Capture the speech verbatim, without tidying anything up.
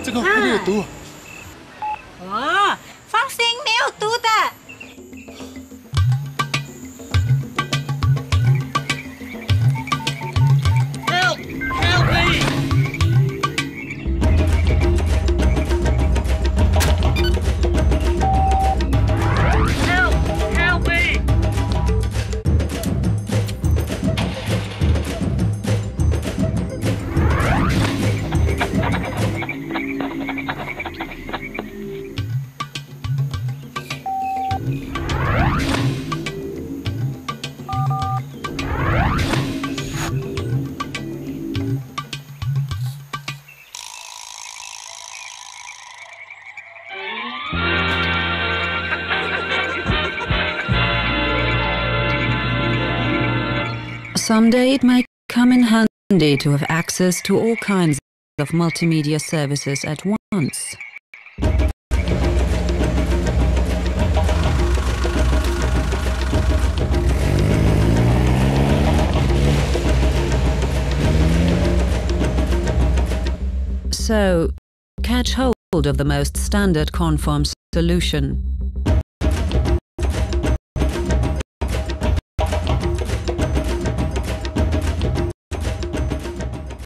这个还没有毒。 哦，放心，没有毒的。 Help! Help me! Help! Help me! Someday it might come in handy to have access to all kinds of multimedia services at once. So, catch hold of the most standard conform solution